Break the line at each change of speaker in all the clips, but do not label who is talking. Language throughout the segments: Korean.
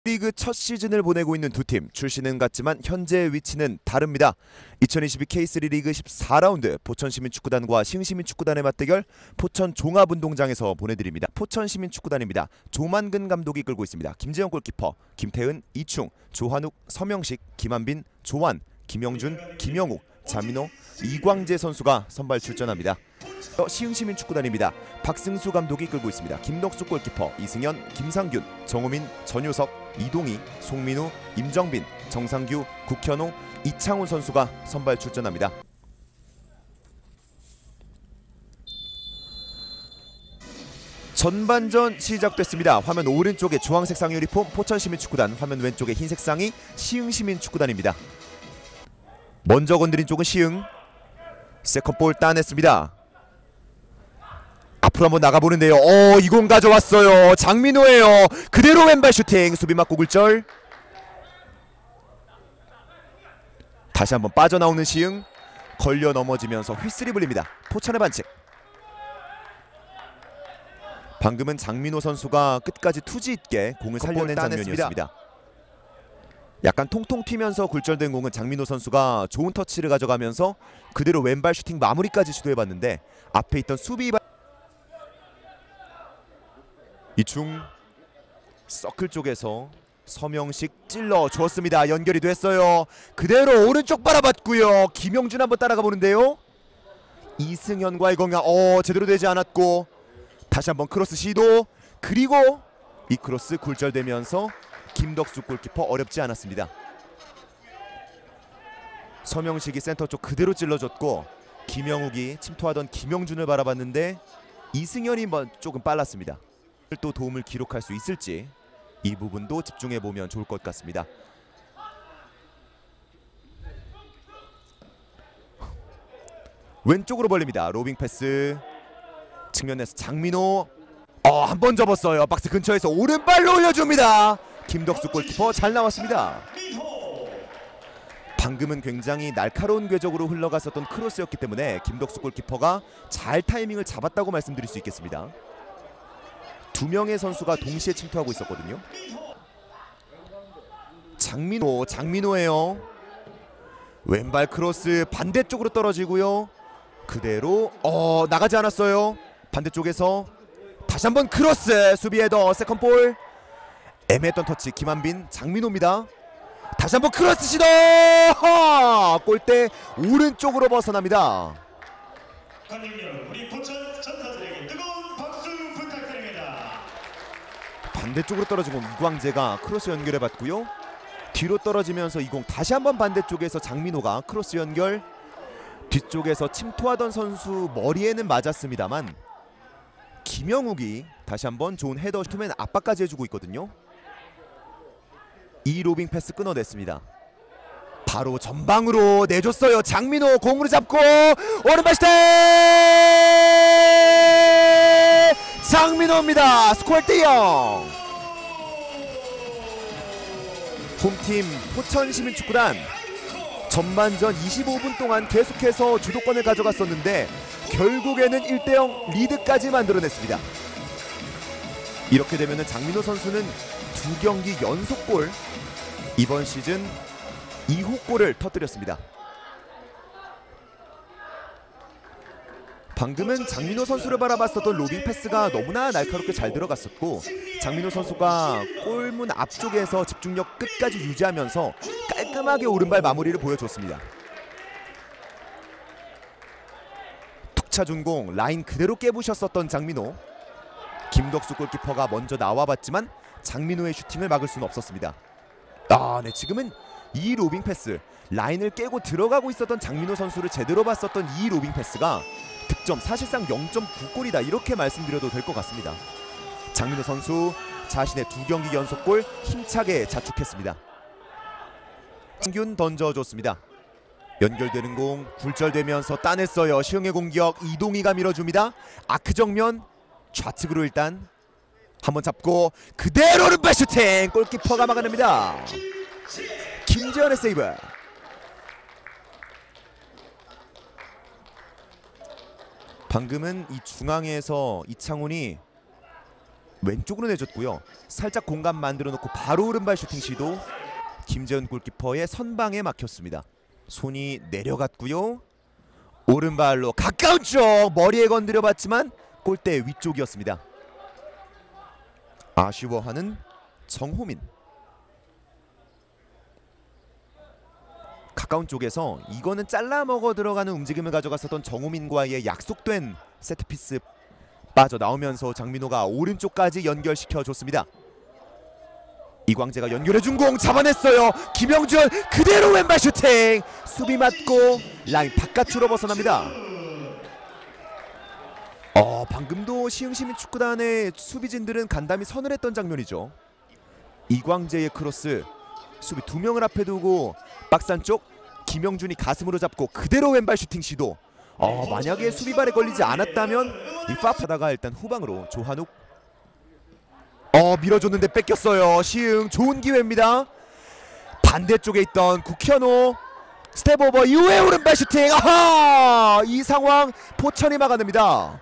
리그 첫 시즌을 보내고 있는 두 팀, 출신은 같지만 현재 위치는 다릅니다. 2022 K3 리그 14라운드 포천시민축구단과 시흥시민축구단의 맞대결 포천 종합운동장에서 보내드립니다. 포천시민축구단입니다. 조만근 감독이 이끌고 있습니다. 김재영 골키퍼, 김태은, 이충, 조한욱, 서명식, 김한빈, 조환, 김영준, 김영욱, 자민호, 이광재 선수가 선발 출전합니다. 시흥시민축구단입니다. 박승수 감독이 이끌고 있습니다. 김덕수 골키퍼, 이승현, 김상균, 정우민, 전효석, 이동희, 송민우, 임정빈, 정상규, 국현호, 이창훈 선수가 선발 출전합니다. 전반전 시작됐습니다. 화면 오른쪽에 주황색상 유니폼 포천시민축구단, 화면 왼쪽에 흰색상이 시흥시민축구단입니다. 먼저 건드린 쪽은 시흥. 세컨볼 따냈습니다. 앞으로 한번 나가보는데요. 이 공 가져왔어요. 장민호예요. 그대로 왼발 슈팅. 수비 맞고 굴절. 다시 한번 빠져나오는 시흥. 걸려 넘어지면서 휘슬이 불립니다. 포천의 반칙. 방금은 장민호 선수가 끝까지 투지 있게 공을 살려낸 장면이었습니다. 약간 통통 튀면서 굴절된 공은 장민호 선수가 좋은 터치를 가져가면서 그대로 왼발 슈팅 마무리까지 시도해봤는데 앞에 있던 수비 이충 서클 쪽에서 서명식 찔러 주었습니다. 연결이 됐어요. 그대로 오른쪽 바라봤고요. 김영준 한번 따라가 보는데요. 이승현과의 공략 제대로 되지 않았고 다시 한번 크로스 시도. 그리고 이 크로스 굴절되면서 김덕수 골키퍼 어렵지 않았습니다. 서명식이 센터 쪽 그대로 찔러줬고 김영욱이 침투하던 김영준을 바라봤는데 이승현이 조금 빨랐습니다. 또 도움을 기록할 수 있을지 이 부분도 집중해보면 좋을 것 같습니다. 왼쪽으로 벌립니다. 로빙 패스. 측면에서 장민호 한 번 접었어요. 박스 근처에서 오른발로 올려줍니다. 김덕수 골키퍼 잘 나왔습니다. 방금은 굉장히 날카로운 궤적으로 흘러갔었던 크로스였기 때문에 김덕수 골키퍼가 잘 타이밍을 잡았다고 말씀드릴 수 있겠습니다. 두 명의 선수가 동시에 침투하고 있었거든요. 장민호예요. 왼발 크로스 반대쪽으로 떨어지고요. 그대로 나가지 않았어요. 반대쪽에서 다시 한번 크로스. 수비 헤더. 세컨볼. 애매했던 터치 김한빈. 장민호입니다. 다시 한번 크로스 시도. 골대 오른쪽으로 벗어납니다. 우리 포천 전사들에게 뜨거운 박수 부탁드립니다. 반대쪽으로 떨어진 공 이광재가 크로스 연결해봤고요. 뒤로 떨어지면서 이 공 다시 한번 반대쪽에서 장민호가 크로스 연결. 뒤쪽에서 침투하던 선수 머리에는 맞았습니다만 김영욱이 다시 한번 좋은 헤더 슈트맨 압박까지 해주고 있거든요. 이 로빙 패스 끊어냈습니다. 바로 전방으로 내줬어요. 장민호 공으로 잡고 오른발 슈팅! 장민호입니다. 스코어 1대0. 홈팀 포천시민축구단 전반전 25분 동안 계속해서 주도권을 가져갔었는데 결국에는 1대0 리드까지 만들어냈습니다. 이렇게 되면 장민호 선수는 두 경기 연속골, 이번 시즌 2호 골을 터뜨렸습니다. 방금은 장민호 선수를 바라봤었던 로빙 패스가 너무나 날카롭게 잘 들어갔었고 장민호 선수가 골문 앞쪽에서 집중력 끝까지 유지하면서 깔끔하게 오른발 마무리를 보여줬습니다. 툭 차준 공 라인 그대로 깨부셨었던 장민호. 김덕수 골키퍼가 먼저 나와봤지만 장민호의 슈팅을 막을 수는 없었습니다. 네, 지금은 이 로빙 패스, 라인을 깨고 들어가고 있었던 장민호 선수를 제대로 봤었던 이 로빙 패스가 득점 사실상 0.9골이다 이렇게 말씀드려도 될 것 같습니다. 장민호 선수 자신의 두 경기 연속골 힘차게 자축했습니다. 장균 던져줬습니다. 연결되는 공 굴절되면서 따냈어요. 시흥의 공격 이동희가 밀어줍니다. 아크 정면 좌측으로 일단 한번 잡고 그대로 오른발 슈팅. 골키퍼가 막아냅니다. 김재현의 세이브. 방금은 이 중앙에서 이창훈이 왼쪽으로 내줬고요. 살짝 공간 만들어 놓고 바로 오른발 슈팅 시도. 김재현 골키퍼의 선방에 막혔습니다. 손이 내려갔고요. 오른발로 가까운 쪽 머리에 건드려 봤지만 골대 위쪽이었습니다. 아쉬워하는 정호민. 가까운 쪽에서 이거는 잘라 먹어 들어가는 움직임을 가져갔었던 정호민과의 약속된 세트피스 빠져나오면서 장민호가 오른쪽까지 연결시켜 줬습니다. 이광재가 연결해준 공 잡아냈어요. 김영준 그대로 왼발 슈팅. 수비 맞고 라인 바깥으로 벗어납니다. 방금도 시흥시민축구단의 수비진들은 간담이 서늘했던 장면이죠. 이광재의 크로스, 수비 두 명을 앞에 두고 박스 안쪽 김영준이 가슴으로 잡고 그대로 왼발 슈팅 시도. 만약에 수비발에 걸리지 않았다면 이 파파다가 일단 후방으로 조한욱. 밀어줬는데 뺏겼어요. 시흥 좋은 기회입니다. 반대쪽에 있던 국현호 스텝 오버 이후에 오른발 슈팅. 아하! 이 상황 포천이 막아냅니다.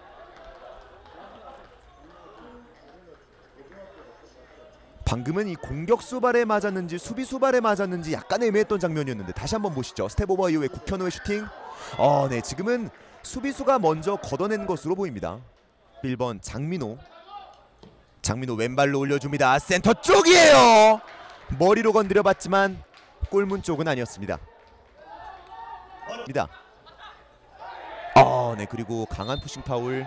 방금은 이 공격수 발에 맞았는지 수비수 발에 맞았는지 약간 애매했던 장면이었는데 다시 한번 보시죠. 스텝 오버 이후에 국현호의 슈팅. 네, 지금은 수비수가 먼저 걷어낸 것으로 보입니다. 1번 장민호. 장민호 왼발로 올려줍니다. 센터 쪽이에요. 머리로 건드려 봤지만 골문 쪽은 아니었습니다. 네, 그리고 강한 푸싱 파울.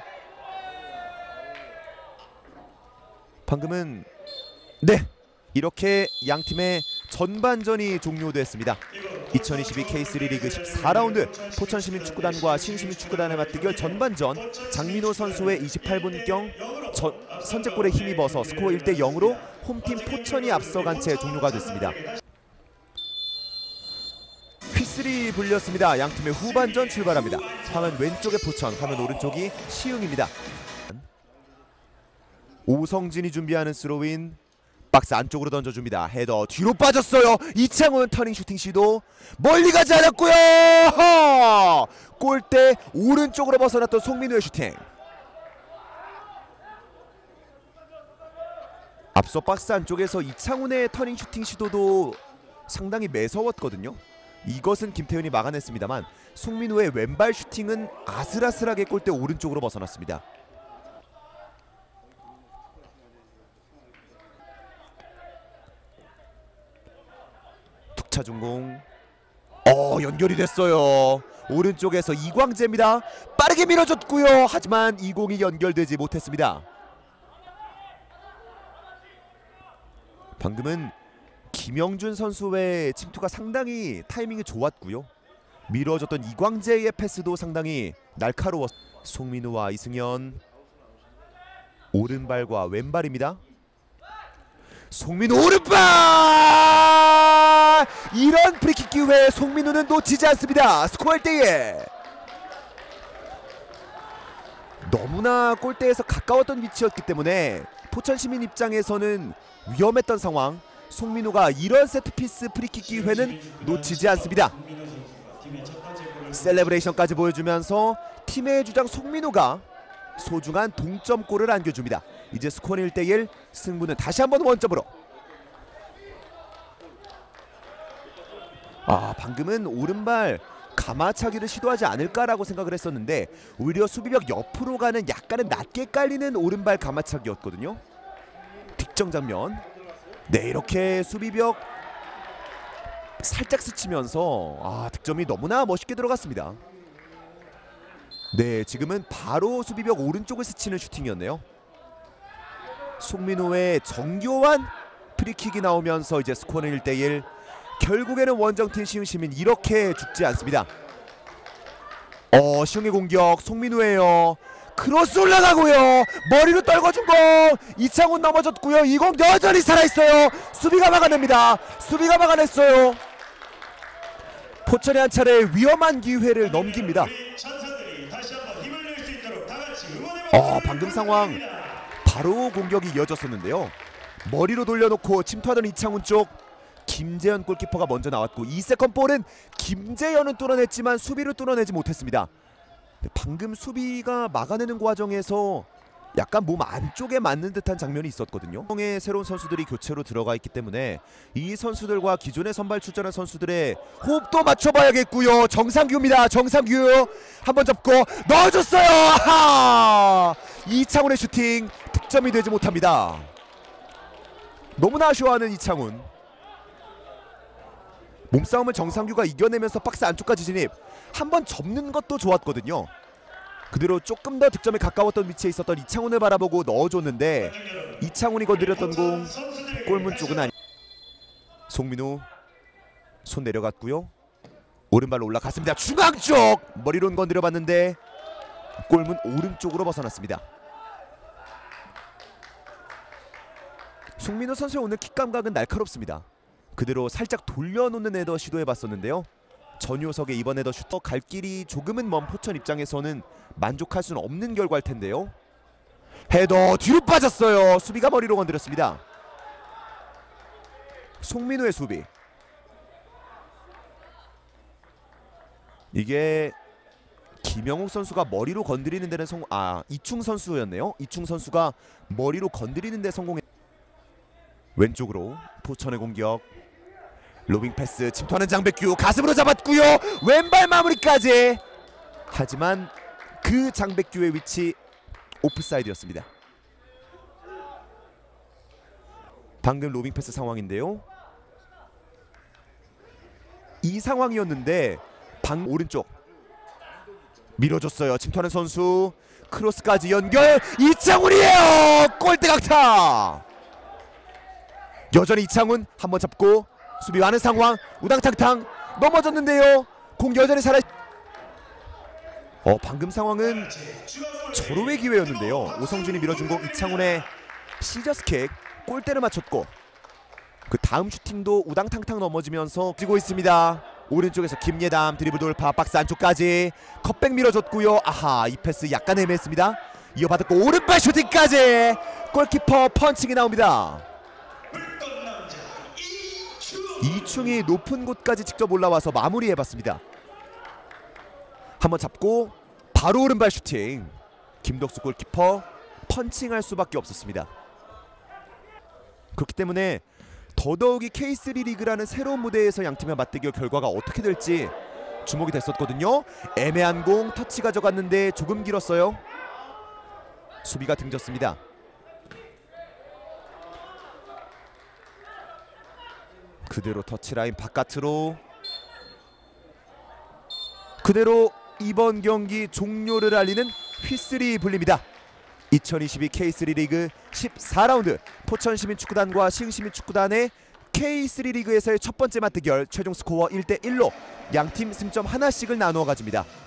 방금은 이렇게 양팀의 전반전이 종료됐습니다. 2022 K3 리그 14라운드 포천시민축구단과 시흥시민축구단의 맞대결 전반전. 장민호 선수의 28분경 선제골에 힘입어서 스코어 1대0으로 홈팀 포천이 앞서간 채 종료가 됐습니다. 휘슬이 불렸습니다. 양팀의 후반전 출발합니다. 화면 왼쪽에 포천, 화면 오른쪽이 시흥입니다. 오성진이 준비하는 스로인. 박스 안쪽으로 던져줍니다. 헤더 뒤로 빠졌어요. 이창훈 터닝 슈팅 시도. 멀리 가지 않았고요. 골대 오른쪽으로 벗어났던 송민우의 슈팅. 앞서 박스 안쪽에서 이창훈의 터닝 슈팅 시도도 상당히 매서웠거든요. 이것은 김태현이 막아냈습니다만 송민우의 왼발 슈팅은 아슬아슬하게 골대 오른쪽으로 벗어났습니다. 차중공. 연결이 됐어요. 오른쪽에서 이광재입니다. 빠르게 밀어줬고요. 하지만 이 공이 연결되지 못했습니다. 방금은 김영준 선수의 침투가 상당히 타이밍이 좋았고요. 밀어줬던 이광재의 패스도 상당히 날카로웠습니다. 송민우와 이승현. 오른발과 왼발입니다. 송민우 오른발! 이런 프리킥 기회 송민우는 놓치지 않습니다. 스코어 1대1. 너무나 골대에서 가까웠던 위치였기 때문에 포천시민 입장에서는 위험했던 상황. 송민우가 이런 세트피스 프리킥 기회는 놓치지 않습니다. 셀레브레이션까지 보여주면서 팀의 주장 송민우가 소중한 동점골을 안겨줍니다. 이제 스코어는 1대1. 승부는 다시 한번 원점으로. 방금은 오른발 가마차기를 시도하지 않을까라고 생각을 했었는데 오히려 수비벽 옆으로 가는 약간은 낮게 깔리는 오른발 가마차기였거든요. 득점 장면. 이렇게 수비벽 살짝 스치면서 득점이 너무나 멋있게 들어갔습니다. 지금은 바로 수비벽 오른쪽을 스치는 슈팅이었네요. 송민호의 정교한 프리킥이 나오면서 이제 스코어는 1대1. 결국에는 원정팀 시흥시민 이렇게 죽지 않습니다. 시흥의 공격 송민우예요. 크로스 올라가고요. 머리로 떨궈준 공. 이창훈 넘어졌고요. 이 공 여전히 살아있어요. 수비가 막아냅니다. 수비가 막아냈어요. 포천이 한 차례 위험한 기회를 넘깁니다. 방금 상황 바로 공격이 이어졌었는데요. 머리로 돌려놓고 침투하던 이창훈 쪽 김재현 골키퍼가 먼저 나왔고 이 세컨 볼은 김재현은 뚫어냈지만 수비를 뚫어내지 못했습니다. 방금 수비가 막아내는 과정에서 약간 몸 안쪽에 맞는 듯한 장면이 있었거든요. 의 새로운 선수들이 교체로 들어가 있기 때문에 이 선수들과 기존의 선발 출전한 선수들의 호흡도 맞춰봐야겠고요. 정상규입니다. 정상규 한번 잡고 넣어줬어요. 아하! 이창훈의 슈팅 득점이 되지 못합니다. 너무나 아쉬워하는 이창훈. 몸싸움을 정상규가 이겨내면서 박스 안쪽까지 진입. 한번 접는 것도 좋았거든요. 그대로 조금 더 득점에 가까웠던 위치에 있었던 이창훈을 바라보고 넣어줬는데 이창훈이 건드렸던 공 골문 쪽은 아니. 송민우 손 내려갔고요. 오른발로 올라갔습니다. 중앙 쪽 머리론 건드려봤는데 골문 오른쪽으로 벗어났습니다. 송민우 선수의 오늘 킥 감각은 날카롭습니다. 그대로 살짝 돌려놓는 헤더 시도해봤었는데요. 전효석의 이번 헤더 슈터 갈 길이 조금은 먼 포천 입장에서는 만족할 수는 없는 결과일 텐데요. 헤더 뒤로 빠졌어요. 수비가 머리로 건드렸습니다. 송민우의 수비. 이게 김영욱 선수가 머리로 건드리는 데는 이충 선수였네요. 이충 선수가 머리로 건드리는 데 성공했. 왼쪽으로 포천의 공격. 로빙 패스 침투하는 장백규 가슴으로 잡았고요. 왼발 마무리까지. 하지만 그 장백규의 위치 오프사이드였습니다. 방금 로빙 패스 상황인데요. 이 상황이었는데 오른쪽 밀어줬어요. 침투하는 선수 크로스까지 연결. 이창훈이에요. 골대 강타. 여전히 이창훈 한번 잡고 수비 많은 상황. 우당탕탕 넘어졌는데요. 공 여전히 살아. 방금 상황은 절호의 기회였는데요. 오성준이 밀어준 공 이창훈의 시저스킥 골대를 맞췄고 그 다음 슈팅도 우당탕탕 넘어지면서 지고 있습니다. 오른쪽에서 김예담 드리블 돌파 박스 안쪽까지 컵백 밀어줬고요. 아하, 이 패스 약간 애매했습니다. 이어받았고 오른발 슈팅까지 골키퍼 펀칭이 나옵니다. 이충이 높은 곳까지 직접 올라와서 마무리해봤습니다. 한번 잡고 바로 오른발 슈팅. 김덕수 골키퍼 펀칭할 수밖에 없었습니다. 그렇기 때문에 더더욱이 K3 리그라는 새로운 무대에서 양팀의 맞대결 결과가 어떻게 될지 주목이 됐었거든요. 애매한 공 터치 가져갔는데 조금 길었어요. 수비가 등졌습니다. 그대로 터치라인 바깥으로. 그대로 이번 경기 종료를 알리는 휘슬이 불립니다. 2022 K3 리그 14라운드 포천시민축구단과 시흥시민축구단의 K3 리그에서의 첫 번째 맞대결 최종 스코어 1대1로 양팀 승점 하나씩을 나누어 가집니다.